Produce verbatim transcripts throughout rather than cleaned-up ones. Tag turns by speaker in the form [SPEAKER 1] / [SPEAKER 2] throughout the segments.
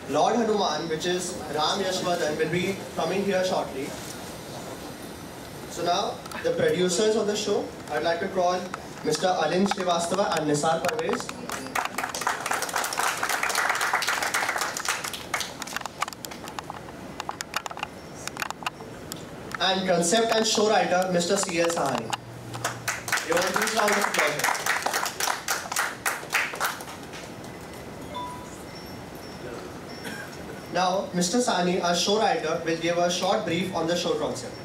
[SPEAKER 1] Lord Hanuman, which is Ram Yashvardhan, will be coming here shortly. So now, the producers of the show, I'd like to call Mister Alin Srivastava and Nisar Parvez. And concept and show writer, Mister C L Sahani. You want to please round of applause. Now, Mister Sahani, our show writer, will give a short brief on the show concept.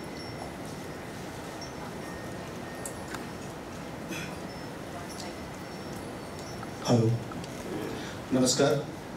[SPEAKER 2] Hello, नमस्कार।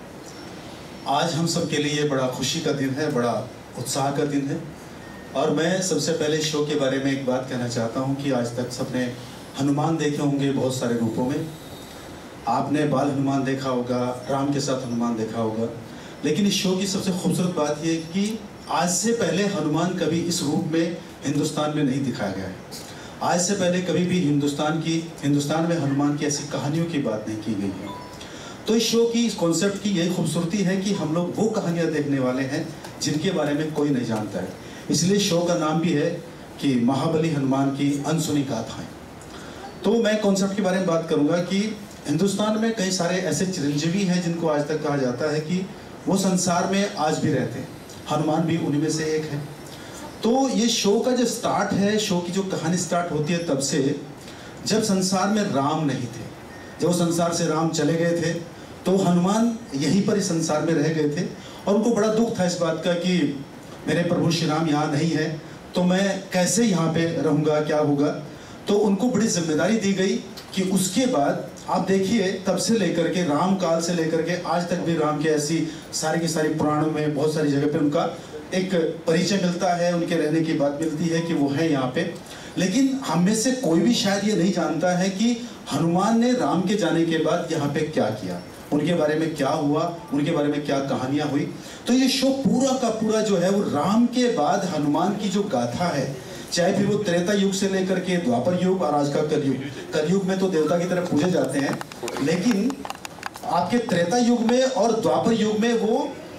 [SPEAKER 2] आज हम सब के लिए बड़ा खुशी का दिन है, बड़ा उत्साह का दिन है। और मैं सबसे पहले शो के बारे में एक बात कहना चाहता हूं कि आज तक सबने हनुमान देखे होंगे बहुत सारे रूपों में। आपने बाल हनुमान देखा होगा, राम के साथ हनुमान देखा होगा, लेकिन इस शो की सबसे खूबसूरत बात यह है कि आज से पहले हनुमान कभी इस रूप में हिंदुस्तान में नहीं दिखाया गया है। आज से पहले कभी भी हिंदुस्तान की हिंदुस्तान में हनुमान की ऐसी कहानियों की बात नहीं की गई है। तो इस शो की, इस कॉन्सेप्ट की यही खूबसूरती है कि हम लोग वो कहानियाँ देखने वाले हैं जिनके बारे में कोई नहीं जानता है। इसलिए शो का नाम भी है कि महाबली हनुमान की अनसुनी गाथाएं। तो मैं कॉन्सेप्ट के बारे में बात करूँगा कि हिंदुस्तान में कई सारे ऐसे चिरंजीवी हैं जिनको आज तक कहा जाता है कि वो संसार में आज भी रहते हैं। हनुमान भी उन्हीं में से एक है। तो ये शो का जो स्टार्ट है, शो की जो कहानी स्टार्ट होती है तब से, जब संसार में राम नहीं थे, जब संसार से राम चले गए थे, तो हनुमान यहीं पर इस संसार में रह गए थे। और उनको बड़ा दुख था इस बात का कि मेरे प्रभु श्री राम यहाँ नहीं है, तो मैं कैसे यहाँ पे रहूँगा, क्या होगा। तो उनको बड़ी जिम्मेदारी दी गई कि उसके बाद आप देखिए, तब से लेकर के राम काल से लेकर के आज तक भी राम के ऐसी सारी की सारी पुराणों में बहुत सारी जगह पे उनका एक परिचय मिलता है, उनके रहने की बात मिलती है कि वो है यहाँ पे। लेकिन हम में से कोई भी शायद ये नहीं जानता है कि हनुमान ने राम के जाने के बाद यहाँ पे क्या किया, उनके बारे में क्या हुआ, उनके बारे में क्या कहानियां हुई। तो ये शो पूरा का पूरा जो है वो राम के बाद हनुमान की जो गाथा है, चाहे फिर वो त्रेता युग से लेकर के द्वापर युग और आज का कलयुग। कलयुग में तो देवता की तरह पूजे जाते हैं, लेकिन आपके त्रेता युग में और द्वापर युग में वो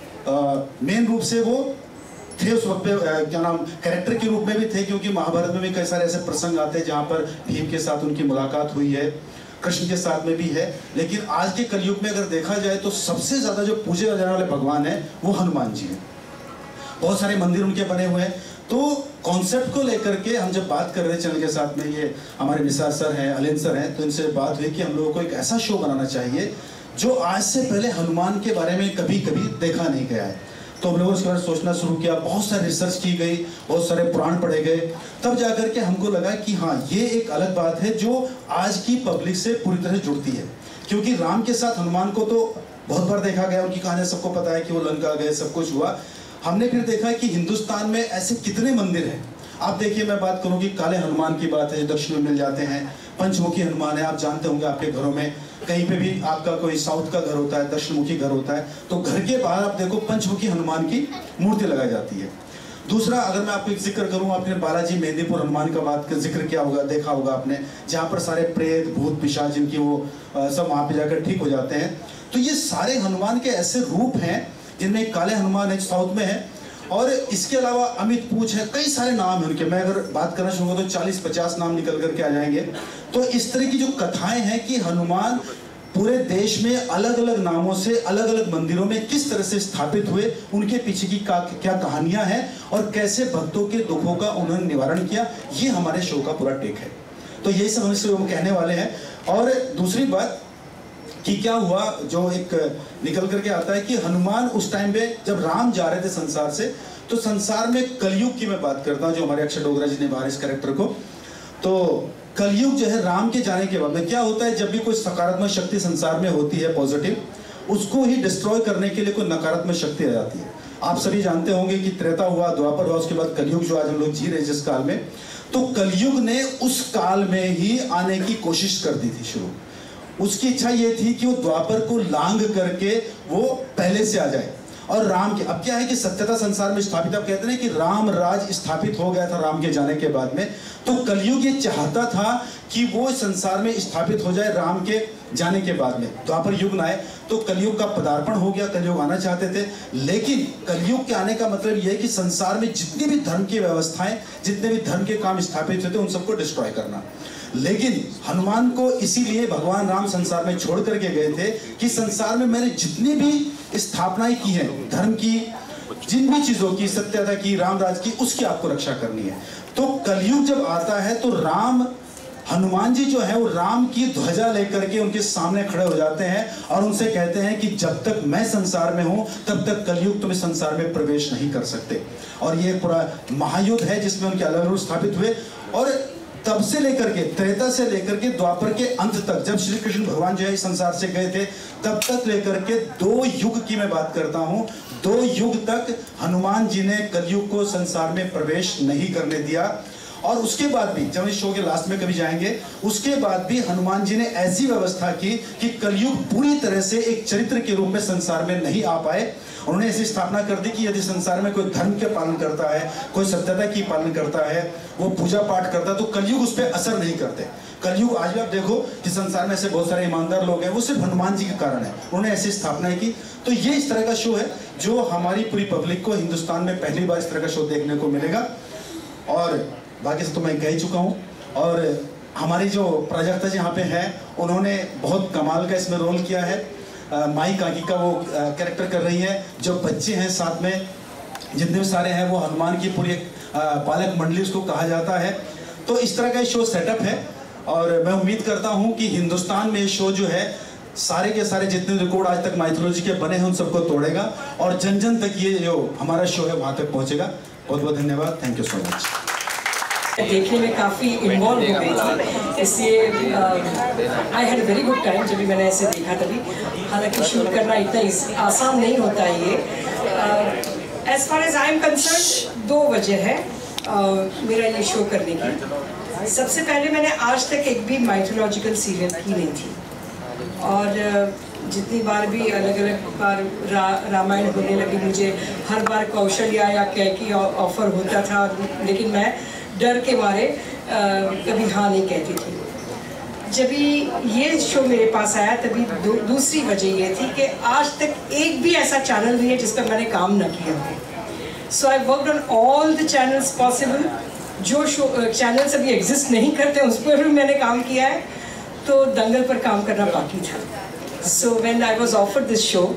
[SPEAKER 2] मेन रूप से वो थे उस वक्त पे, क्या नाम, कैरेक्टर के रूप में भी थे, क्योंकि महाभारत में भी कई सारे ऐसे प्रसंग आते हैं जहाँ पर भीम के साथ उनकी मुलाकात हुई है, कृष्ण के साथ में भी है। लेकिन आज के कलयुग में अगर देखा जाए तो सबसे ज्यादा जो पूजे जाने वाले भगवान है वो हनुमान जी हैं। बहुत सारे मंदिर उनके बने हुए हैं। तो कॉन्सेप्ट को लेकर के हम जब बात कर रहे थे चैनल के साथ में, ये हमारे निसार सर हैं, अलिन सर हैं, तो इनसे बात हुई कि हम लोगों को एक ऐसा शो बनाना चाहिए जो आज से पहले हनुमान के बारे में कभी कभी देखा नहीं गया है। तो हम लोगों ने इसके बारे में सोचना शुरू किया, बहुत सारे रिसर्च की गई, बहुत सारे पुराण पढ़े गए, तब जाकर के हमको लगा कि हाँ, ये एक अलग बात है जो आज की पब्लिक से पूरी तरह जुड़ती है। क्योंकि राम के साथ हनुमान को तो बहुत बार देखा गया, उनकी कहानी सबको पता है कि वो लंका गए, सब कुछ हुआ। हमने फिर देखा कि हिंदुस्तान में ऐसे कितने मंदिर हैं। आप देखिए, मैं बात करूं कि काले हनुमान की बात है जो दक्षिण में मिल जाते हैं, पंचमुखी हनुमान है, आप जानते होंगे आपके घरों में कहीं पे भी आपका कोई साउथ का घर होता है, दक्षिणमुखी घर होता है, तो घर के बाहर आप देखो पंचमुखी हनुमान की मूर्ति लगाई जाती है। दूसरा, अगर मैं आपको एक जिक्र करूं, आपने बालाजी मेहंदीपुर हनुमान का बात का जिक्र किया होगा, देखा होगा आपने, जहाँ पर सारे प्रेत भूत पिशाच जिनकी वो आ, सब वहाँ पे जाकर ठीक हो जाते हैं। तो ये सारे हनुमान के ऐसे रूप हैं जिनमें काले हनुमान है साउथ में है, और इसके अलावा अमित पूछ है, कई सारे नाम हैं उनके। मैं अगर बात करना शुरू करूँ तो चालीस पचास नाम निकल करके आ जाएंगे। तो इस तरह की जो कथाएं हैं कि हनुमान पूरे देश में अलग अलग नामों से अलग अलग मंदिरों में किस तरह से स्थापित हुए, उनके पीछे की का, क्या कहानियां हैं और कैसे भक्तों के दुखों का उन्होंने निवारण किया, ये हमारे शो का पूरा टेक है। तो यही सब हम कहने वाले हैं। और दूसरी बात कि क्या हुआ, जो एक निकल करके आता है कि हनुमान उस टाइम पे जब राम जा रहे थे संसार से, तो संसार में कलयुग की मैं बात करता हूँ, जो हमारे अक्षय डोगरा जी ने बाहर इस कैरेक्टर को। तो कलयुग जो है, राम के जाने के बाद में क्या होता है, जब भी कोई सकारात्मक शक्ति संसार में होती है पॉजिटिव, उसको ही डिस्ट्रॉय करने के लिए कोई नकारात्मक शक्ति आ जाती है। आप सभी जानते होंगे कि त्रेता हुआ, द्वापर हुआ, उसके बाद कलयुग जो आज हम लोग जी रहे हैं जिस काल में, तो कलयुग ने उस काल में ही आने की कोशिश कर दी थी शुरू। उसकी इच्छा ये थी कि वो द्वापर को लांग करके वो पहले से आ जाए, और राम के, अब क्या है कि सत्यता संसार में स्थापित, अब कहते हैं कि राम राज स्थापित हो गया था राम के जाने के बाद में, तो कलयुग ये चाहता था कि वो संसार में स्थापित हो जाए राम के जाने के बाद में, द्वापर युग ना आए, तो कलयुग का पदार्पण हो गया, कलयुग आना चाहते थे। लेकिन कलयुग के आने का मतलब यह है कि संसार में जितनी भी धर्म की व्यवस्थाएं, जितने भी धर्म के काम स्थापित होते उन सबको डिस्ट्रॉय करना। लेकिन हनुमान को इसीलिए भगवान राम संसार में छोड़ करके गए थे कि संसार में मैंने जितनी भी स्थापनाएं की हैं धर्म की, जिन भी चीजों की, सत्यता की, राम राज की, उसकी आपको रक्षा करनी है। तो कलयुग जब आता है तो राम, हनुमान जी जो है वो राम की ध्वजा लेकर के उनके सामने खड़े हो जाते हैं और उनसे कहते हैं कि जब तक मैं संसार में हूं तब तक कलयुग तुम्हें संसार में प्रवेश नहीं कर सकते। और ये पूरा महायुद्ध है जिसमें उनके अलग अलग स्थापित हुए। और तब से लेकर के, त्रेता से लेकर के द्वापर के अंत तक, जब श्री कृष्ण भगवान जो है इस संसार से गए थे, तब तक लेकर के दो युग की मैं बात करता हूं, दो युग तक हनुमान जी ने कलयुग को संसार में प्रवेश नहीं करने दिया। और उसके बाद भी, जब इस शो के लास्ट में कभी जाएंगे, उसके बाद भी हनुमान जी ने ऐसी व्यवस्था की कि कलयुग पूरी तरह से एक चरित्र के रूप में संसार में नहीं आ पाए। उन्होंने ऐसी स्थापना कर दी कि यदि संसार में कोई धर्म के पालन करता है, कोई सत्यता की पालन करता है, वो पूजा पाठ करता है, तो कलयुग उस पर असर नहीं करते। कलयुग आज भी आप देखो कि संसार में ऐसे बहुत सारे ईमानदार लोग हैं, वो सिर्फ हनुमान जी के कारण है, उन्होंने ऐसी स्थापना की। तो ये इस तरह का शो है जो हमारी पूरी पब्लिक को हिंदुस्तान में पहली बार इस तरह का शो देखने को मिलेगा। और बाकी से तो मैं कह चुका हूँ। और हमारी जो प्राजक्ता जी यहाँ पे हैं, उन्होंने बहुत कमाल का इसमें रोल किया है। आ, माई काकी का वो कैरेक्टर कर रही है। जो बच्चे हैं साथ में जितने भी सारे हैं, वो हनुमान की पूरी एक बालक मंडली उसको कहा जाता है। तो इस तरह का शो सेटअप है और मैं उम्मीद करता हूँ कि हिंदुस्तान में ये शो जो है सारे के सारे जितने रिकॉर्ड आज तक माइथोलॉजी के बने हैं उन सबको तोड़ेगा और जन जन तक ये जो हमारा शो है वहाँ तक पहुँचेगा। बहुत बहुत धन्यवाद। Thank you so much.
[SPEAKER 3] देखने में काफ़ी इन्वॉल्व हो गई थी, इसलिए I had very good time जब भी मैंने ऐसे देखा तभी। हालांकि शूट करना इतना आसान नहीं होता है ये। As far as I am concerned, दो वजह है uh, मेरा ये शो करने की। सबसे पहले मैंने आज तक एक भी माइथोलॉजिकल सीरियल की नहीं थी और uh, जितनी बार भी अलग अलग बार रा, रामायण होने लगी, मुझे हर बार कौशल्या या कैकी ऑफर होता था, लेकिन मैं डर के मारे आ, कभी हाँ नहीं कहती थी। जब ये शो मेरे पास आया तभी दू, दूसरी वजह ये थी कि आज तक एक भी ऐसा चैनल नहीं है जिस पर मैंने काम न किया हो। So I worked on all the channels possible. जो शो चैनल्स अभी एग्जिस्ट नहीं करते उस पर भी मैंने काम किया है, तो दंगल पर काम करना बाकी था। So when I was offered this show,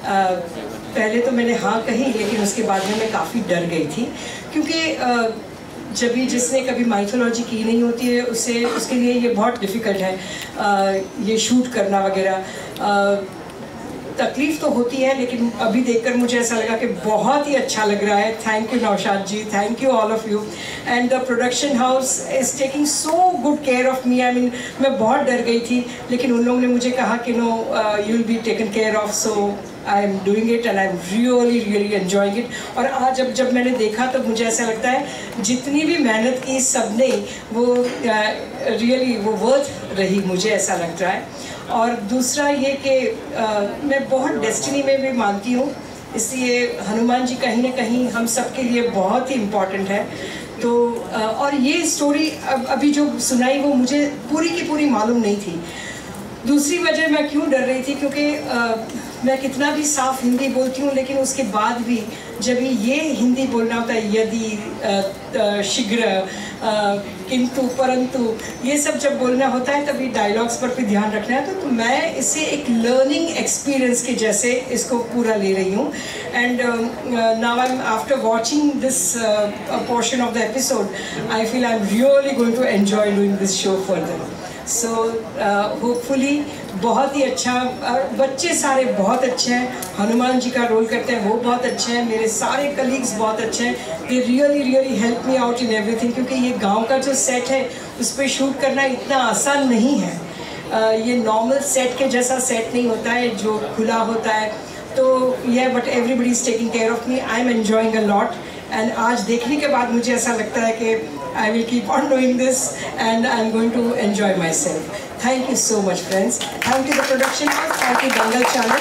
[SPEAKER 3] पहले तो मैंने हाँ कही, लेकिन उसके बाद में मैं काफ़ी डर गई थी क्योंकि uh, जब भी जिसने कभी माइथोलॉजी की नहीं होती है उसे उसके लिए ये बहुत डिफ़िकल्ट है आ, ये शूट करना वगैरह। तकलीफ़ तो होती है, लेकिन अभी देखकर मुझे ऐसा लगा कि बहुत ही अच्छा लग रहा है। Thank you Naushad ji, thank you all of you, and the production house is taking so good care of me. I mean मैं बहुत डर गई थी, लेकिन उन लोगों ने मुझे कहा कि no, you will be taken care of, so I am doing it and I am really really enjoying it. और आज जब जब मैंने देखा तो मुझे ऐसा लगता है जितनी भी मेहनत की सब ने, वो रियली uh, वो वर्थ रही, मुझे ऐसा लगता है। और दूसरा ये कि uh, मैं बहुत डेस्टिनी में भी मानती हूँ, इसलिए हनुमान जी कहीं ना कहीं हम सब के लिए बहुत ही इम्पॉर्टेंट है। तो uh, और ये स्टोरी अब अभी जो सुनाई वो मुझे पूरी की पूरी मालूम नहीं थी। दूसरी वजह मैं क्यों डर रही थी, क्योंकि आ, मैं कितना भी साफ हिंदी बोलती हूँ, लेकिन उसके बाद भी जब ये हिंदी बोलना होता है, यदि, शीघ्र, किंतु, परंतु, ये सब जब बोलना होता है तभी डायलॉग्स पर भी ध्यान रखना है। तो, तो मैं इसे एक लर्निंग एक्सपीरियंस के जैसे इसको पूरा ले रही हूँ। And now I am after watching this portion of the episode, I feel I am really going to enjoy doing this show further. So hopefully बहुत ही अच्छा। uh, बच्चे सारे बहुत अच्छे हैं, हनुमान जी का रोल करते हैं वो बहुत अच्छे हैं, मेरे सारे कलीग्स बहुत अच्छे हैं। They really really help me out in everything, क्योंकि ये गांव का जो सेट है उस पर शूट करना इतना आसान नहीं है। uh, ये नॉर्मल सेट के जैसा सेट नहीं होता है जो खुला होता है। तो ये but everybody is taking care of me, I am enjoying a lot. And आज देखने के बाद मुझे ऐसा लगता है कि I will keep on doing this and I'm going to enjoy myself. Thank you so much, friends. Thank you the production house, thank you Dangal channel.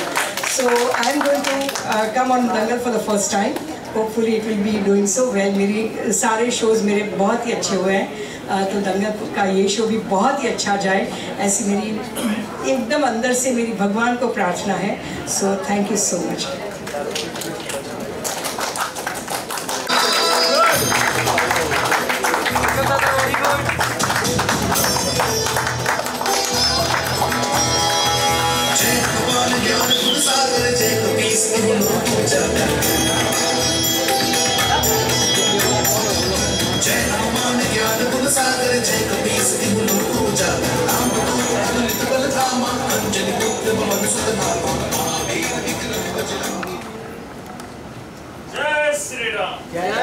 [SPEAKER 3] So I'm going to uh, come on Dangal for the first time. Hopefully it will be doing so well. मेरी सारे shows मेरे बहुत ही अच्छे हुए हैं, uh, तो दंगल का ये शो भी बहुत ही अच्छा जाए, ऐसी मेरी एकदम अंदर से मेरी भगवान को प्रार्थना है. So thank you so much.
[SPEAKER 4] जय श्री राम.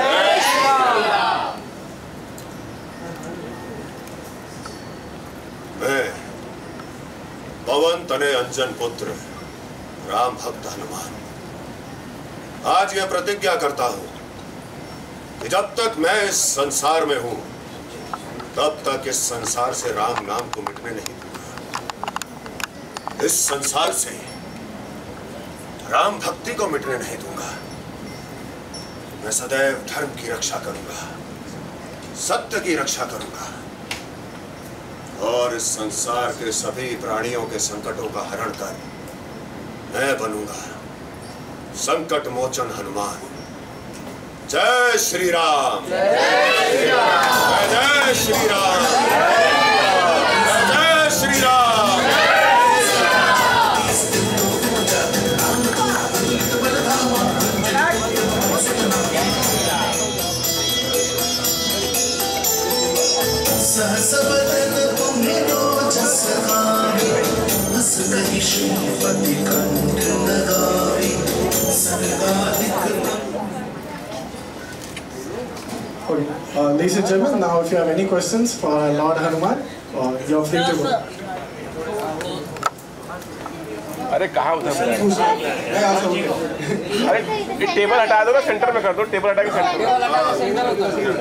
[SPEAKER 5] मैं पवन तने अंजन पुत्र राम भक्त हनुमान आज यह प्रतिज्ञा करता हूं कि जब तक मैं इस संसार में हूं तब तक इस संसार से राम नाम को मिटने नहीं दूंगा. इस संसार से राम भक्ति को मिटने नहीं दूंगा. मैं सदैव धर्म की रक्षा करूंगा, सत्य की रक्षा करूंगा और इस संसार के सभी प्राणियों के संकटों का हरण कर मैं बनूंगा संकट मोचन हनुमान. जय श्री राम. जय श्री राम. जय श्री राम. जय श्री राम.
[SPEAKER 6] सहस बदन तुम्हें रोजस गावे, हस कहि श्रीपति कंठ लगावे, सर्वाधिक.
[SPEAKER 7] Okay. Uh, ladies and gentlemen, now if you have any questions for Lord Hanuman, uh, you're free to go.
[SPEAKER 8] अरे कहाँ उधर? अरे ये टेबल हटा दो ना, सेंटर में कर दो. टेबल हटा के सेंटर में.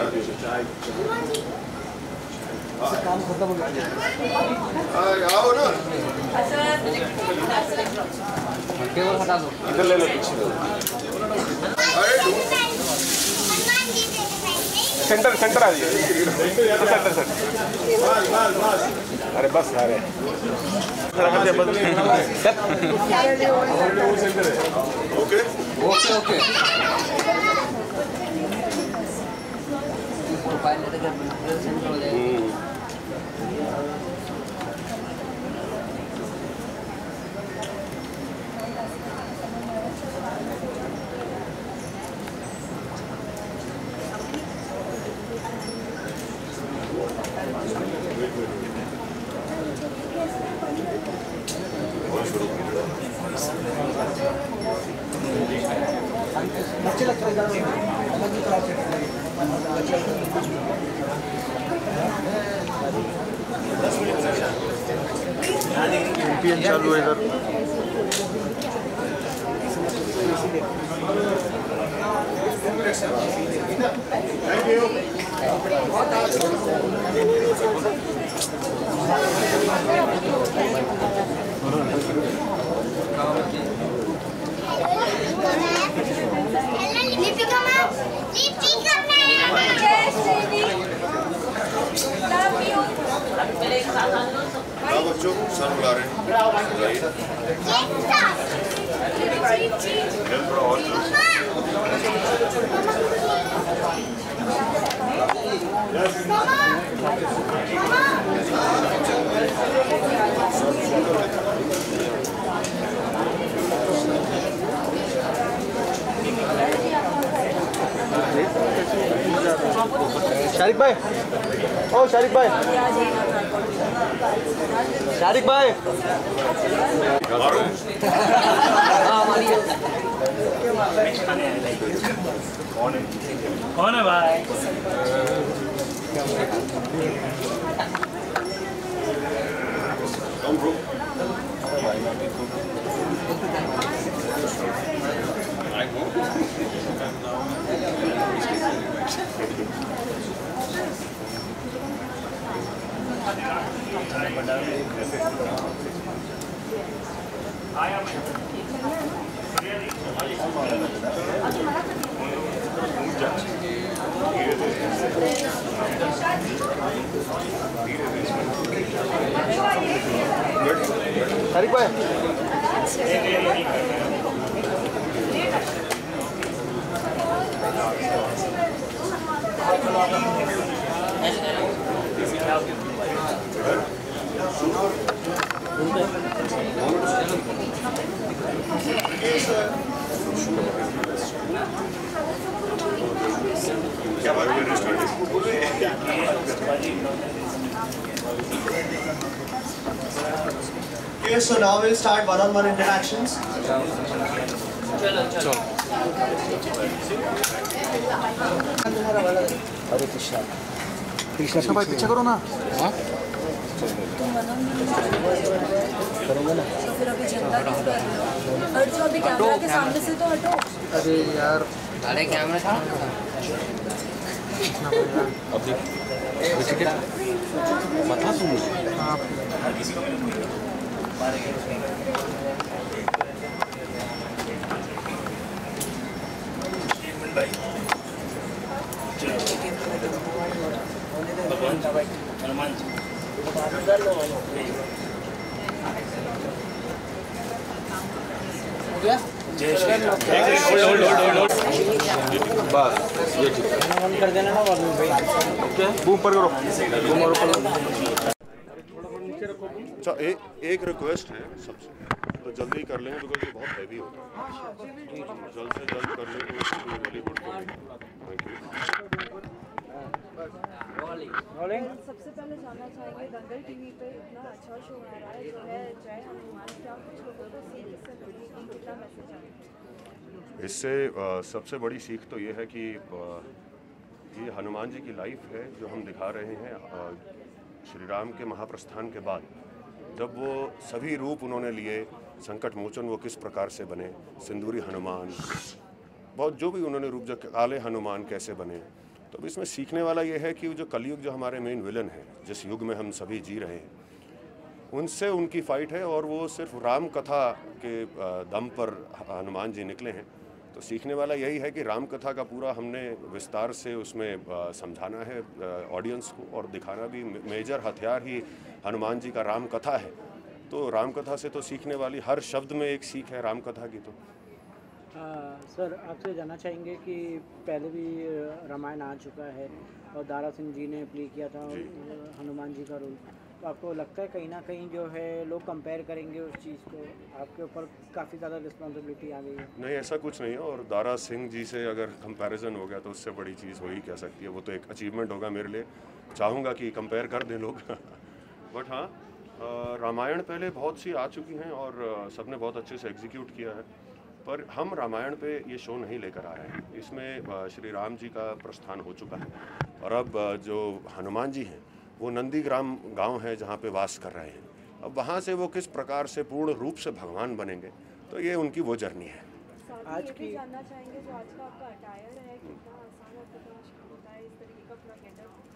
[SPEAKER 5] आओ ना.
[SPEAKER 8] टेबल हटा दो. इधर ले लो पीछे. सेंटर सेंटर आ जाइए. Centre centre. अरे बस अरे
[SPEAKER 5] ओके
[SPEAKER 8] ओके ओके.
[SPEAKER 5] चालू है इधर. Thank you. बच्चों सर बुला रहे हैं. थोड़ा और
[SPEAKER 8] शारिक भाई, ओ शारिक भाई, शारिक भाई.
[SPEAKER 4] कौन है भाई? आया मैं.
[SPEAKER 8] तारिक भाई
[SPEAKER 5] क्या बात कर रहे
[SPEAKER 1] Okay, so now we'll start one-on-one interactions.
[SPEAKER 4] हरे कृष्णा कृष्णा भाई पीछे करो ना। हाँ करूँगा ना।
[SPEAKER 9] फिर अभी जनता क्यों कर रहे हो? हट जाओ अभी कैमरा के सामने से तो हटो।
[SPEAKER 4] अरे यार
[SPEAKER 10] अरे कैमरा था
[SPEAKER 4] अभी टिकट बता तुम मुझे। हाँ
[SPEAKER 10] भगवान का भाई हनुमान जी हो गया। जय श्री राम।
[SPEAKER 8] बस ये ठीक है
[SPEAKER 10] कर देना ना
[SPEAKER 8] ओके बूम पर करो बूम और ऊपर
[SPEAKER 5] अच्छा ए, एक रिक्वेस्ट है सबसे तो जल्दी कर लेंगे बिकॉज ये बहुत हैवी होता है जल्द से जल्द कर लेंगे वेरी गुड थैंक यू।
[SPEAKER 9] सबसे पहले जानना चाहेंगे दंगल टीवी पे इतना अच्छा शो आ रहा है जो है जय हनुमान, क्या कुछ लोगों को सीख इससे मिलेगी, कितना मैसेज आएगा?
[SPEAKER 5] इससे आ, सबसे बड़ी सीख तो ये है कि आ, ये हनुमान जी की लाइफ है जो हम दिखा रहे हैं आ, श्री राम के महाप्रस्थान के बाद जब वो सभी रूप उन्होंने लिए, संकट मोचन वो किस प्रकार से बने, सिंदूरी हनुमान, बहुत जो भी उन्होंने रूप, जो काले हनुमान कैसे बने। तो इसमें सीखने वाला ये है कि जो कलयुग जो हमारे मेन विलन है, जिस युग में हम सभी जी रहे हैं, उनसे उनकी फाइट है और वो सिर्फ राम कथा के दम पर हनुमान जी निकले हैं। तो सीखने वाला यही है कि राम कथा का पूरा हमने विस्तार से उसमें समझाना है ऑडियंस को और दिखाना भी। मेजर हथियार ही हनुमान जी का राम कथा है। तो राम कथा से तो सीखने वाली हर शब्द में एक सीख है राम कथा की। तो
[SPEAKER 11] आ, सर आपसे जानना चाहेंगे कि पहले भी रामायण आ चुका है और दारा सिंह जी ने प्ले किया था हनुमान जी का रोल, तो आपको लगता है कहीं ना कहीं जो है लोग कंपेयर करेंगे उस चीज़ को, आपके ऊपर काफ़ी ज़्यादा रिस्पॉन्सिबिलिटी आ गई है? नहीं,
[SPEAKER 5] ऐसा कुछ नहीं है। और दारा सिंह जी से अगर कंपैरिजन हो गया तो उससे बड़ी चीज़ हो ही क्या सकती है। वो तो एक अचीवमेंट होगा मेरे लिए, चाहूँगा कि कंपेयर कर दें लोग बट हाँ, रामायण पहले बहुत सी आ चुकी हैं और सबने बहुत अच्छे से एग्जीक्यूट किया है, पर हम रामायण पे ये शो नहीं लेकर आए हैं। इसमें श्री राम जी का प्रस्थान हो चुका है और अब जो हनुमान जी हैं वो नंदीग्राम गांव है जहाँ पे वास कर रहे हैं। अब वहाँ से वो किस प्रकार से पूर्ण रूप से भगवान बनेंगे, तो ये उनकी वो जर्नी है।
[SPEAKER 9] आज की जानना चाहेंगे जो आज का आपका अटायर है, कितना आसान और कितना मुश्किल होता है इस तरीके का पूरा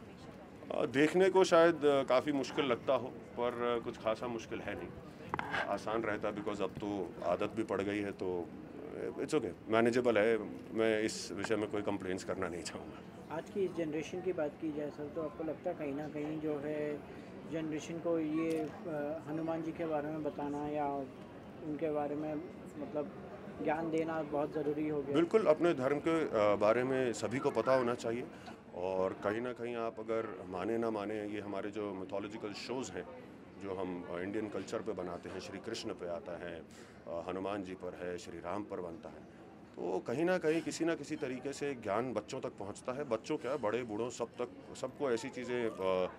[SPEAKER 9] गेटअप हमेशा?
[SPEAKER 5] देखने को शायद काफ़ी मुश्किल लगता हो, पर कुछ खासा मुश्किल है नहीं, आसान रहता बिकॉज अब तो आदत भी पड़ गई है, तो इट्स ओके, मैनेजेबल है। मैं इस विषय में कोई कंप्लेंट्स करना नहीं चाहूँगा।
[SPEAKER 11] आज की इस जनरेशन की बात की जाए सर, तो आपको लगता है कहीं ना कहीं जो है जनरेशन को ये हनुमान जी के बारे में बताना या उनके बारे में मतलब ज्ञान देना बहुत ज़रूरी हो गया?
[SPEAKER 5] बिल्कुल, अपने धर्म के बारे में सभी को पता होना चाहिए और कहीं ना कहीं आप अगर माने ना माने, ये हमारे जो मिथोलॉजिकल शोज़ हैं जो हम इंडियन कल्चर पे बनाते हैं, श्री कृष्ण पे आता है, हनुमान जी पर है, श्री राम पर बनता है, तो कहीं ना कहीं किसी ना किसी तरीके से ज्ञान बच्चों तक पहुंचता है। बच्चों क्या, बड़े बूढ़ों सब तक, सबको ऐसी चीज़ें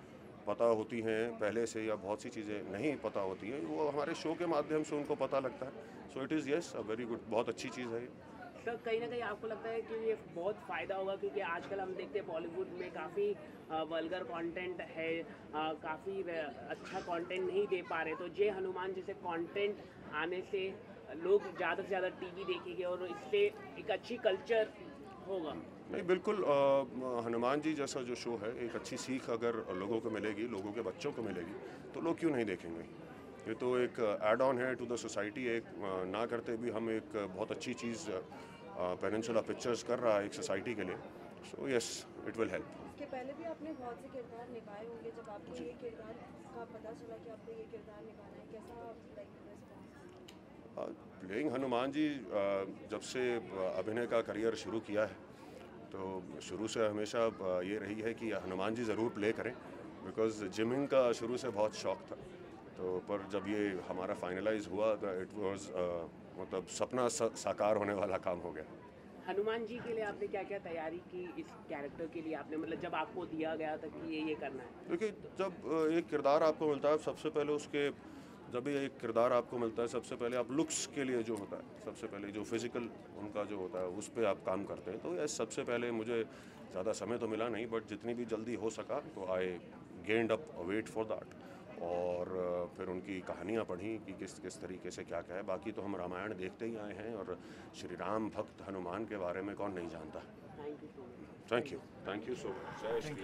[SPEAKER 5] पता होती हैं पहले से या बहुत सी चीज़ें नहीं पता होती हैं, वो हमारे शो के माध्यम से उनको पता लगता है। So it is yes a very good, बहुत अच्छी चीज़ है।
[SPEAKER 12] तो कहीं ना कहीं आपको लगता है कि ये बहुत फ़ायदा होगा, क्योंकि आजकल हम देखते हैं बॉलीवुड में काफ़ी वल्गर कंटेंट है, काफ़ी अच्छा कंटेंट नहीं दे पा रहे, तो जय हनुमान जैसे कंटेंट आने से लोग ज़्यादा से ज़्यादा टीवी देखेंगे और इससे एक अच्छी कल्चर होगा?
[SPEAKER 5] नहीं, बिल्कुल, हनुमान जी जैसा जो शो है, एक अच्छी सीख अगर लोगों को मिलेगी, लोगों के बच्चों को मिलेगी, तो लोग क्यों नहीं देखेंगे। ये तो एक एड ऑन है टू द सोसाइटी। एक ना करते भी हम एक बहुत अच्छी चीज़ पेनिनसुला पिक्चर्स कर रहा है एक सोसाइटी के लिए। So yes, it will help.
[SPEAKER 9] इसके पहले भी आपने बहुत से किरदार निभाए होंगे, जब आपको ये किरदार का पता चला कि आपको ये किरदार निभाना है, कैसा like response?
[SPEAKER 5] Playing Hanuman ji, जब से अभिनय का करियर शुरू किया है तो शुरू से हमेशा ये रही है कि हनुमान जी ज़रूर प्ले करें, बिकॉज जिमिंग का शुरू से बहुत शौक था। तो पर जब ये हमारा फाइनलाइज हुआ तो इट वाज मतलब सपना साकार होने वाला काम हो गया।
[SPEAKER 12] हनुमान जी के लिए आपने क्या क्या तैयारी की इस कैरेक्टर के लिए? आपने मतलब जब आपको दिया गया था कि ये ये करना है?
[SPEAKER 5] क्योंकि जब एक किरदार आपको मिलता है, सबसे पहले उसके जब भी एक किरदार आपको मिलता है, सबसे पहले आप लुक्स के लिए जो होता है, सबसे पहले जो फिज़िकल उनका जो होता है उस पर आप काम करते हैं। तो यस, सबसे पहले मुझे ज़्यादा समय तो मिला नहीं, बट जितनी भी जल्दी हो सका तो I gained up weight for that. और फिर उनकी कहानियाँ पढ़ी कि किस किस तरीके से क्या क्या है। बाकी तो हम रामायण देखते ही आए हैं, और श्री राम भक्त हनुमान के बारे में कौन नहीं जानता। Thank you, thank you so much. जय श्री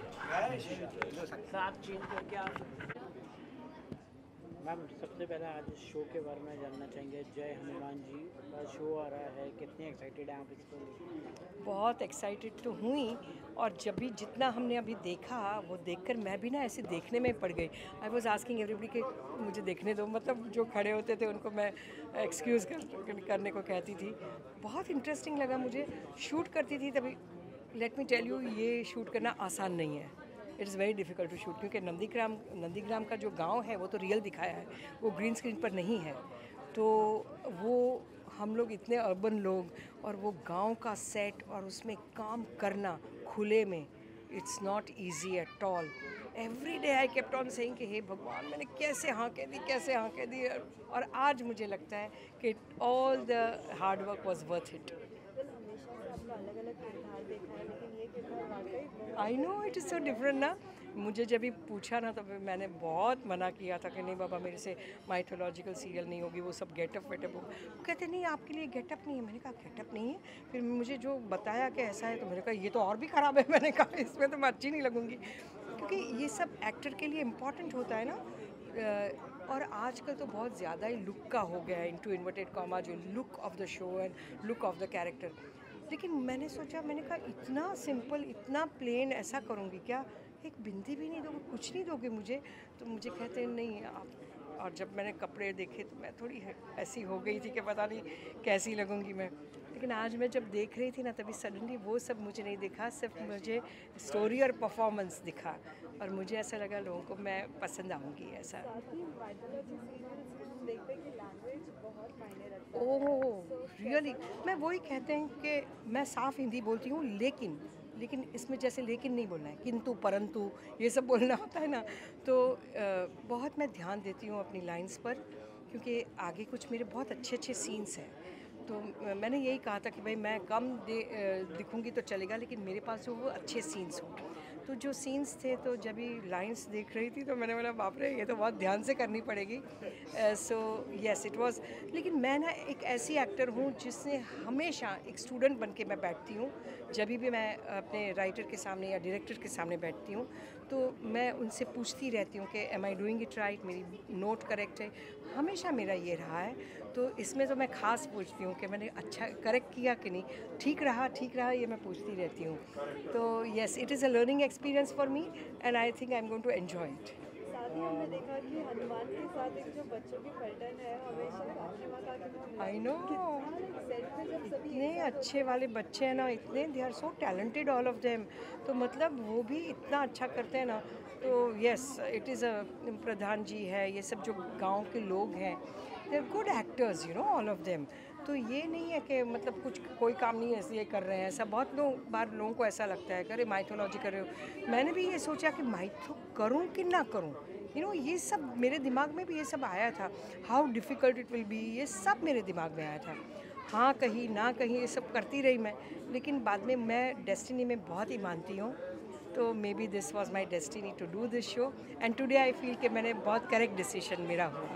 [SPEAKER 5] राम।
[SPEAKER 11] मैम, सबसे पहले आज शो के बारे में जानना चाहेंगे। जय हनुमान जी का शो आ रहा है, कितने एक्साइटेड हैं आप इसको?
[SPEAKER 3] बहुत एक्साइटेड तो हुई, और जब भी जितना हमने अभी देखा वो देखकर मैं भी ना ऐसे देखने में पड़ गई। आई वॉज आस्किंग एवरीबडी कि मुझे देखने दो, मतलब जो खड़े होते थे उनको मैं एक्सक्यूज़ कर, करने को कहती थी। बहुत इंटरेस्टिंग लगा मुझे। शूट करती थी तभी, लेट मी टेल यू, ये शूट करना आसान नहीं है। It is very difficult to shoot, क्योंकि नंदीग्राम नंदीग्राम का जो गांव है वो तो रियल दिखाया है, वो ग्रीन स्क्रीन पर नहीं है। तो वो हम लोग इतने अर्बन लोग, और वो गांव का सेट और उसमें काम करना खुले में, it's not easy at all. Every day I kept on saying कि हे भगवान, मैंने कैसे हाँ कह दी, कैसे हाँ कह दी। और आज मुझे लगता है कि all the hard work was worth it.
[SPEAKER 9] अलग अलग किरदार देखा है, लेकिन ये किरदार वाकई
[SPEAKER 3] I know it is so different ना। मुझे जब भी पूछा ना तो मैंने बहुत मना किया था कि नहीं बाबा, मेरे से माइथोलॉजिकल सीरियल नहीं होगी, वो सब गेटअप वेटअप हो। वो कहते नहीं, आपके लिए गेटअप नहीं है। मैंने कहा गेटअप नहीं है? फिर मुझे जो बताया कि ऐसा है तो मैंने कहा ये तो और भी ख़राब है। मैंने कहा इसमें तो मैं अच्छी नहीं लगूंगी, क्योंकि ये सब एक्टर के लिए इम्पॉर्टेंट होता है ना। और आजकल तो बहुत ज़्यादा ही लुक का हो गया है, इनटू इन्वर्टेड कॉमा, जो look of the show and look of the character. लेकिन मैंने सोचा, मैंने कहा इतना सिंपल, इतना प्लेन ऐसा करूँगी क्या? एक बिंदी भी नहीं दोगे, कुछ नहीं दोगे मुझे? तो मुझे कहते हैं नहीं आप। और जब मैंने कपड़े देखे तो मैं थोड़ी ऐसी हो गई थी कि पता नहीं कैसी लगूंगी मैं। लेकिन आज मैं जब देख रही थी ना, तभी सडनली वो सब मुझे नहीं दिखा, सिर्फ मुझे स्टोरी और परफॉर्मेंस दिखा, और मुझे ऐसा लगा लोगों को मैं पसंद आऊँगी ऐसा। ओह रियली, मैं वही कहते हैं कि मैं साफ़ हिंदी बोलती हूँ, लेकिन लेकिन इसमें जैसे लेकिन नहीं बोलना है, किंतु परंतु ये सब बोलना होता है ना। तो बहुत मैं ध्यान देती हूँ अपनी लाइंस पर, क्योंकि आगे कुछ मेरे बहुत अच्छे अच्छे सीन्स हैं। तो मैंने यही कहा था कि भाई मैं कम दे दिखूंगी तो चलेगा, लेकिन मेरे पास जो वो अच्छे सीन्स हों। तो जो सीन्स थे, तो जब भी लाइंस देख रही थी तो मैंने बोला बाप रे, ये तो बहुत ध्यान से करनी पड़ेगी। So yes it was. लेकिन मैं ना एक ऐसी एक्टर हूँ जिसने हमेशा एक स्टूडेंट बन के मैं बैठती हूँ। जब भी मैं अपने राइटर के सामने या डायरेक्टर के सामने बैठती हूँ तो मैं उनसे पूछती रहती हूँ कि am I doing it right, मेरी नोट करेक्ट है। हमेशा मेरा ये रहा है। तो इसमें तो मैं ख़ास पूछती हूँ कि मैंने अच्छा करेक्ट किया कि नहीं, ठीक रहा ठीक रहा ये मैं पूछती रहती हूँ। तो yes it is a learning experience for me, and I think I am going to enjoy it.
[SPEAKER 9] साथ ही हमने देखा कि हनुमान के साथ एक जो बच्चों की पैटर्न है, हमेशा राखी माता के
[SPEAKER 3] आई नो
[SPEAKER 9] सेट पे जब सभी
[SPEAKER 3] इतने अच्छे वाले बच्चे हैं ना, इतने they are so talented all of them. तो मतलब वो भी इतना अच्छा करते हैं ना। तो yes it is a Pradhan ji है, ये सब जो गांव के लोग हैं, they are good actors you know all of them. तो ये नहीं है कि मतलब कुछ कोई काम नहीं है इसलिए कर रहे हैं ऐसा। बहुत लोग बार लोगों को ऐसा लगता है कि अरे माइथोलॉजी कर रहे हो। मैंने भी ये सोचा कि माइथो करूं कि ना करूं, यू नो ये सब मेरे दिमाग में भी ये सब आया था, how difficult it will be, ये सब मेरे दिमाग में आया था। हाँ कहीं ना कहीं ये सब करती रही मैं, लेकिन बाद में मैं डेस्टिनी में बहुत ही मानती हूँ। तो maybe this was my destiny to do this show, and today I feel कि मैंने बहुत करेक्ट डिसीजन मेरा हुआ।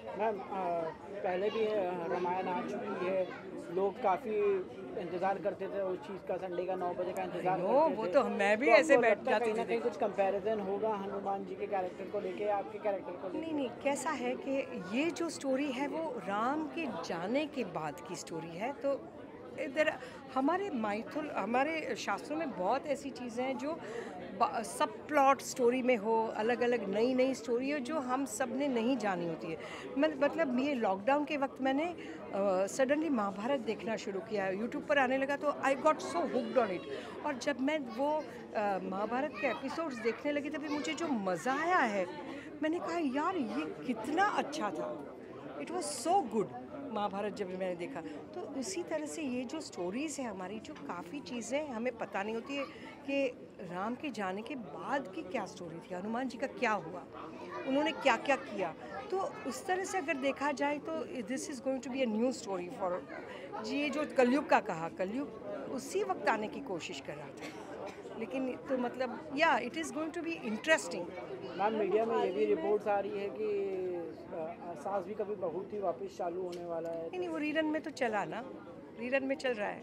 [SPEAKER 11] मैम पहले भी रामायण आ चुकी है, लोग काफ़ी इंतज़ार करते थे उस चीज़ का, संडे का नौ बजे का इंतज़ार
[SPEAKER 3] करते थे। वो तो मैं भी ऐसे बैठ जाती थी।
[SPEAKER 11] कहीं ना कहीं कुछ कंपैरिजन होगा हनुमान जी के कैरेक्टर को लेके, आपके कैरेक्टर को लेके?
[SPEAKER 3] नहीं नहीं, कैसा है कि ये जो स्टोरी है वो राम के जाने के बाद की स्टोरी है। तो इधर हमारे माइथोल हमारे शास्त्रों में बहुत ऐसी चीज़ें हैं जो सब प्लॉट स्टोरी में हो, अलग अलग नई नई स्टोरी हो जो हम सब ने नहीं जानी होती है। मैं मतलब ये लॉकडाउन के वक्त मैंने सडनली uh, महाभारत देखना शुरू किया, यूट्यूब पर आने लगा तो I got so hooked on it. और जब मैं वो uh, महाभारत के एपिसोड्स देखने लगी तभी मुझे जो मज़ा आया है, मैंने कहा यार ये कितना अच्छा था, it was so good Mahabharat जब मैंने देखा। तो उसी तरह से ये जो स्टोरीज़ है हमारी, जो काफ़ी चीज़ें हमें पता नहीं होती है कि राम के जाने के बाद की क्या स्टोरी थी, हनुमान जी का क्या हुआ, उन्होंने क्या क्या किया। तो उस तरह से अगर देखा जाए तो this is going to be a new story for Zee. ये जो कलयुग का कहा, कलयुग उसी वक्त आने की कोशिश कर रहा था, लेकिन तो मतलब या it is going to be interesting.
[SPEAKER 11] Ma'am media में ये भी रिपोर्ट्स आ रही है कि सास भी कभी बहू थी वापस चालू होने वाला है।
[SPEAKER 3] नहीं नहीं, वो रीरन में तो चला ना, रीरन में चल रहा है।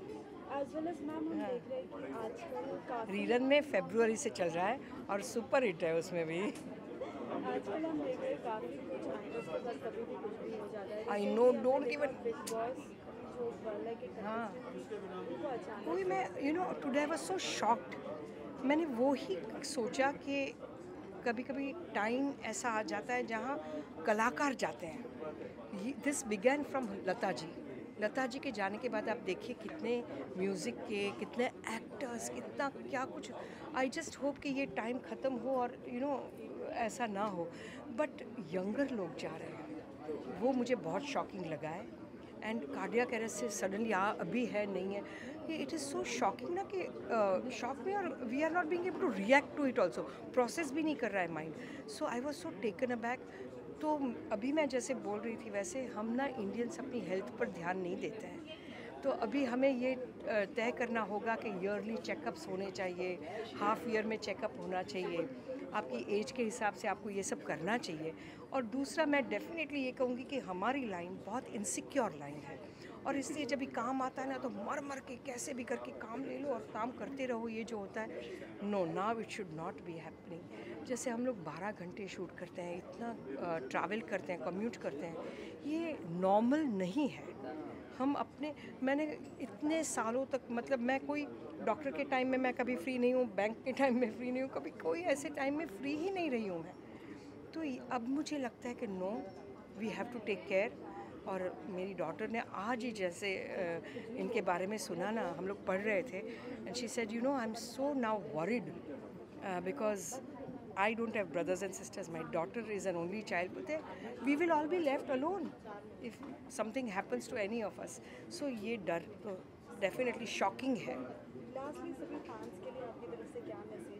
[SPEAKER 9] As well as मैम हम देख रहे हैं कि आजकल काफी
[SPEAKER 3] रीरन में फरवरी से चल रहा है और सुपर हिट है उसमें भी।
[SPEAKER 9] आजकल हम देख रहे हैं काफी कुछ एक्टर्स के साथ कभी भी कुछ भी हो जाता है।
[SPEAKER 3] I know, don't even
[SPEAKER 9] Bigg Boss जो वाला के
[SPEAKER 3] हाँ
[SPEAKER 9] वो अचानक
[SPEAKER 3] वही मैं you know today I was so shocked. मैंने वो ही सोचा कि कभी कभी टाइम ऐसा आ जाता है जहाँ कलाकार जाते हैं। This began from Lata ji. Lata ji के जाने के बाद आप देखिए कितने म्यूज़िक के, कितने एक्टर्स, कितना क्या कुछ। आई जस्ट होप कि ये टाइम ख़त्म हो और यू you नो know, ऐसा ना हो। बट यंगर लोग जा रहे हैं, वो मुझे बहुत शॉकिंग लगा है। एंड कार्डियक अरेस्ट से सडनली आ अभी है नहीं है, ये इट इज़ सो शॉकिंग ना कि शॉक में, और we are not being able to react to it also, process भी नहीं कर रहा है mind. So I was so taken aback. तो अभी मैं जैसे बोल रही थी वैसे हम ना इंडियंस अपनी हेल्थ पर ध्यान नहीं देते हैं। तो अभी हमें ये तय करना होगा कि ईयरली चेकअप्स होने चाहिए, हाफ ईयर में चेकअप होना चाहिए, आपकी एज के हिसाब से आपको ये सब करना चाहिए। और दूसरा मैं डेफिनेटली ये कहूँगी कि हमारी लाइन बहुत इनसिक्योर लाइन है, और इसलिए जब भी काम आता है ना तो मर मर के कैसे भी करके काम ले लो और काम करते रहो। ये जो होता है, no, now it should not be happening. जैसे हम लोग बारह घंटे शूट करते हैं, इतना ट्रैवल करते हैं, कम्यूट करते हैं, ये नॉर्मल नहीं है। हम अपने मैंने इतने सालों तक, मतलब मैं कोई डॉक्टर के टाइम में मैं कभी फ्री नहीं हूँ, बैंक के टाइम में फ्री नहीं हूँ, कभी कोई ऐसे टाइम में फ्री ही नहीं रही हूँ मैं। तो अब मुझे लगता है कि no, we have to take care. और मेरी डॉटर ने आज ही जैसे इनके बारे में सुना ना, हम लोग पढ़ रहे थे, and she said you know I am so now worried because I don't have brothers and sisters. My daughter is an only child, but they, we will all be left alone if something happens to any of us. So ये डर तो definitely shocking है।
[SPEAKER 9] Lastly, सभी fans के लिए आपकी तरफ से क्या मैसेज?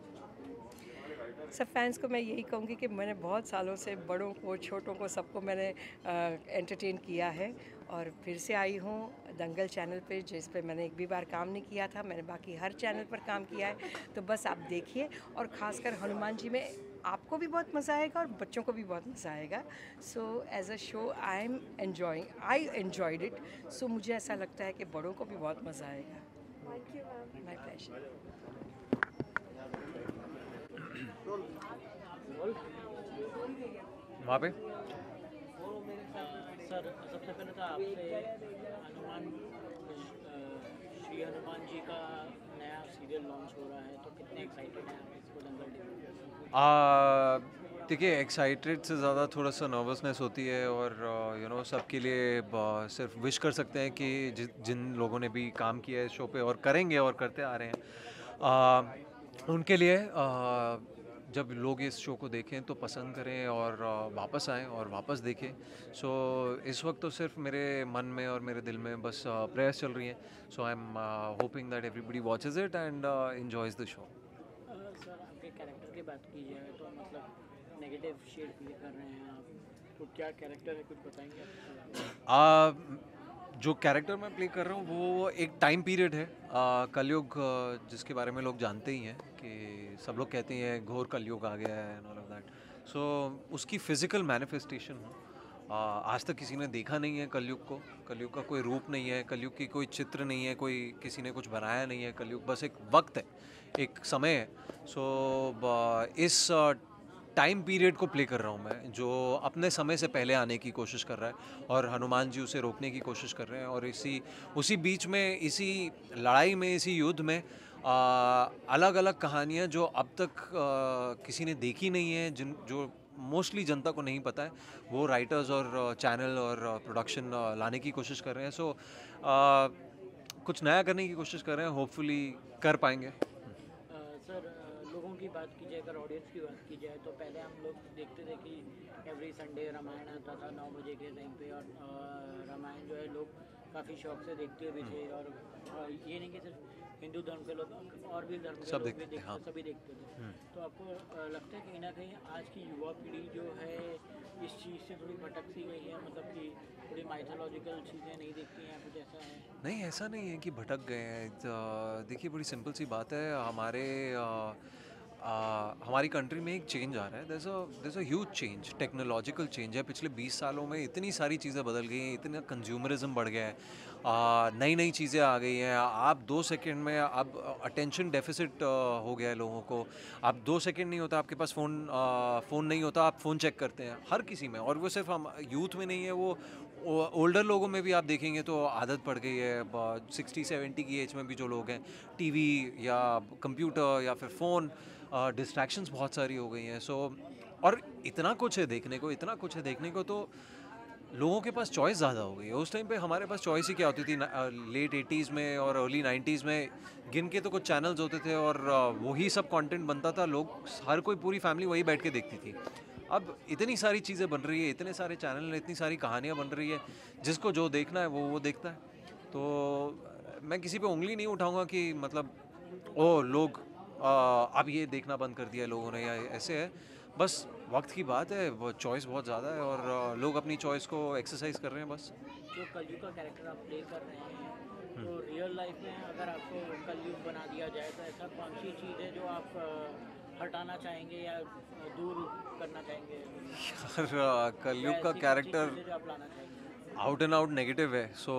[SPEAKER 3] सब फैंस को मैं यही कहूँगी कि मैंने बहुत सालों से बड़ों को, छोटों को, सबको मैंने एंटरटेन किया है, और फिर से आई हूँ दंगल चैनल पे, जिस पे मैंने एक भी बार काम नहीं किया था। मैंने बाकी हर चैनल पर काम किया है, तो बस आप देखिए। और ख़ासकर हनुमान जी में आपको भी बहुत मज़ा आएगा और बच्चों को भी बहुत मज़ा आएगा। So as a show I am enjoying, I enjoyed it. So मुझे ऐसा लगता है कि बड़ों को भी बहुत मज़ा आएगा।
[SPEAKER 9] Thank you ma'am.
[SPEAKER 3] My pleasure.
[SPEAKER 13] वहाँ पे
[SPEAKER 11] सर सबसे पहले तो आपसे हनुमान श्री हनुमान जी का नया सीरियल लॉन्च हो रहा है, तो कितने एक्साइटेड हैं आप इसको दंगल देखने?
[SPEAKER 13] देखिए, एक्साइटेड से ज़्यादा थोड़ा सा नर्वसनेस होती है, और यू नो सबके लिए सिर्फ विश कर सकते हैं कि जि, जिन लोगों ने भी काम किया है इस शो पे और करेंगे और करते आ रहे हैं, आ, उनके लिए आ, जब लोग इस शो को देखें तो पसंद करें और वापस आएँ और वापस देखें। सो so, इस वक्त तो सिर्फ मेरे मन में और मेरे दिल में बस प्रेयर्स चल रही हैं। So I am hoping that everybody watches it and enjoys the show.
[SPEAKER 11] Sir आपके कैरेक्टर की बात की जाए तो मतलब नेगेटिव शेड प्ले कर रहे हैं आप, तो क्या कैरेक्टर है, कुछ बताएंगे आप?
[SPEAKER 13] uh, जो कैरेक्टर मैं प्ले कर रहा हूँ वो एक टाइम पीरियड है, कलयुग, जिसके बारे में लोग जानते ही हैं कि सब लोग कहते हैं घोर कलयुग आ गया है and all of that. So उसकी फ़िज़िकल मैनिफेस्टेशन हूँ, आज तक किसी ने देखा नहीं है कलयुग को। कलयुग का कोई रूप नहीं है, कलयुग की कोई चित्र नहीं है, कोई किसी ने कुछ बनाया नहीं है। कलयुग बस एक वक्त है, एक समय है। सो इस टाइम पीरियड को प्ले कर रहा हूँ मैं, जो अपने समय से पहले आने की कोशिश कर रहा है और हनुमान जी उसे रोकने की कोशिश कर रहे हैं। और इसी उसी बीच में, इसी लड़ाई में, इसी युद्ध में अलग अलग कहानियाँ जो अब तक आ, किसी ने देखी नहीं है, जिन जो मोस्टली जनता को नहीं पता है, वो राइटर्स और चैनल और प्रोडक्शन लाने की कोशिश कर रहे हैं। सो कुछ नया करने की कोशिश कर रहे हैं, होपफुली कर पाएंगे।
[SPEAKER 11] सर, लोगों की बात की जाए, अगर ऑडियंस की बात की जाए, तो पहले हम लोग देखते थे कि एवरी संडे रामायण आता था नौ बजे के टाइम पे, और रामायण जो है लोग काफ़ी शौक से देखते भी थे। और ये नहीं कि सिर्फ हिंदू धर्म के लोग, और भी धर्म के लोग भी देखते, हाँ। सभी देखते थे। तो आपको लगता है कहीं ना कहीं आज की युवा पीढ़ी जो है इस चीज़ से थोड़ी भटक सी गई है, मतलब कि थोड़ी माइथोलॉजिकल चीज़ें नहीं देखती हैं, कुछ ऐसा है? नहीं, ऐसा नहीं है कि भटक गए हैं। देखिए, बड़ी सिंपल सी बात है, हमारे आ, आ, हमारी कंट्री में एक चेंज आ रहा है। There a there a huge change, technological change है। पिछले बीस सालों में इतनी सारी चीज़ें बदल गई हैं, इतना कंज्यूमरिज्म बढ़ गया है, नई नई चीज़ें आ गई हैं। आप दो सेकंड में, अब अटेंशन डेफिसिट हो गया है लोगों को। आप दो सेकंड नहीं होता आपके पास फ़ोन फ़ोन नहीं होता, आप फ़ोन चेक करते हैं हर किसी में। और वो सिर्फ हम यूथ में नहीं है, वो ओल्डर लोगों में भी आप देखेंगे तो आदत पड़ गई है। सिक्सटी सेवेंटी की एज में भी जो लोग हैं, टीवी या कंप्यूटर या फिर फ़ोन, डिस्ट्रैक्शंस uh, बहुत सारी हो गई हैं। सो so, और इतना कुछ है देखने को, इतना कुछ है देखने को, तो लोगों के पास चॉइस ज़्यादा हो गई है। उस टाइम पे हमारे पास चॉइस ही क्या होती थी? लेट एटीज़ में और अर्ली नाइन्टीज़ में गिन के तो कुछ चैनल्स होते थे और वही सब कंटेंट बनता था। लोग, हर कोई, पूरी फैमिली वही बैठ के देखती थी। अब इतनी सारी चीज़ें बन रही है, इतने सारे चैनल, इतनी सारी कहानियाँ बन रही है, जिसको जो देखना है वो वो देखता है। तो मैं किसी पे उंगली नहीं उठाऊँगा कि मतलब ओ लोग आ, अब ये देखना बंद कर दिया लोगों ने या ऐसे है। बस वक्त की बात है, वो चॉइस बहुत ज़्यादा है और आ, लोग अपनी चॉइस को एक्सरसाइज कर रहे हैं बस। जो कलयुग का कैरेक्टर आप प्ले कर रहे हैं, तो रियल लाइफ में अगर आपको कलयुग बना दिया जाए, तो ऐसा कौन सी चीज़ है जो आप हटाना चाहेंगे या दूर करना चाहेंगे? यार, कलयुग का character out and out negative है। सो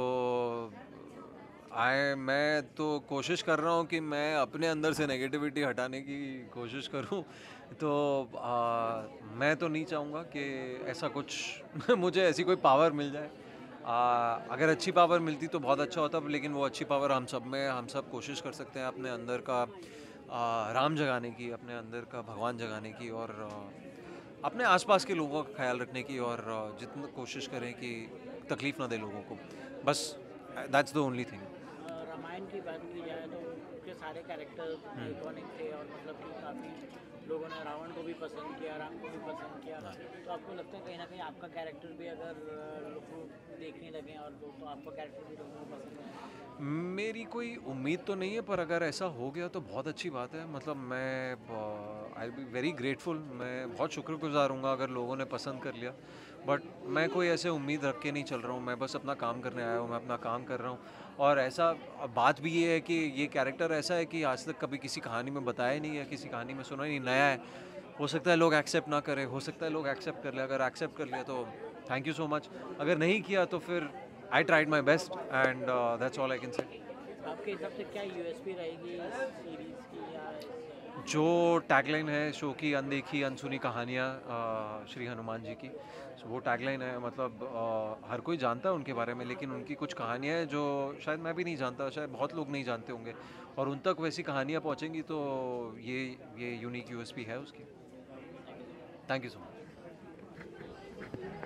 [SPEAKER 11] आए मैं तो कोशिश कर रहा हूँ कि मैं अपने अंदर से नेगेटिविटी हटाने की कोशिश करूँ। तो आ, मैं तो नहीं चाहूँगा कि ऐसा कुछ मुझे ऐसी कोई पावर मिल जाए। आ, अगर अच्छी पावर मिलती तो बहुत अच्छा होता, लेकिन वो अच्छी पावर हम सब में, हम सब कोशिश कर सकते हैं अपने अंदर का आ, राम जगाने की, अपने अंदर का भगवान जगाने की, और आ, अपने आसपास के लोगों का ख्याल रखने की, और जितना कोशिश करें कि तकलीफ़ ना दे लोगों को। बस that's the only thing. Ramayan की बात की जाए तो उसके सारे कैरेक्टर आइकॉनिक थे, और मतलब कि काफ़ी लोगों ने रावण को भी पसंद किया, राम को भी पसंद किया। तो आपको लगता है कहीं ना कहीं आपका कैरेक्टर भी अगर लोग देखने लगे और तो, तो आपका कैरेक्टर भी लोगों को पसंद है? मेरी कोई उम्मीद तो नहीं है, पर अगर ऐसा हो गया तो बहुत अच्छी बात है। मतलब मैं I will be very grateful, मैं बहुत शुक्रगुजार हूँगा अगर लोगों ने पसंद कर लिया। बट मैं कोई ऐसे उम्मीद रख के नहीं चल रहा हूँ, मैं बस अपना काम करने आया हूँ, मैं अपना काम कर रहा हूँ। और ऐसा बात भी ये है कि ये कैरेक्टर ऐसा है कि आज तक कभी किसी कहानी में बताया नहीं है, किसी कहानी में सुना नहीं, नया है। हो सकता है लोग एक्सेप्ट ना करें, हो सकता है लोग एक्सेप्ट कर ले। अगर एक्सेप्ट कर लिया तो थैंक यू सो मच, अगर नहीं किया तो फिर I tried my best and that's all I can say. आपके हिसाब से क्या यूएसपी रहेगी सीरीज़ की? या जो टैगलाइन है शो की, अनदेखी अनसुनी कहानियाँ श्री हनुमान जी की, वो टैगलाइन है। मतलब आ, हर कोई जानता है उनके बारे में, लेकिन उनकी कुछ कहानियाँ हैं जो शायद मैं भी नहीं जानता, शायद बहुत लोग नहीं जानते होंगे, और उन तक वैसी कहानियाँ पहुँचेंगी तो ये ये यूनिक यूएसपी है उसकी। Thank you so much.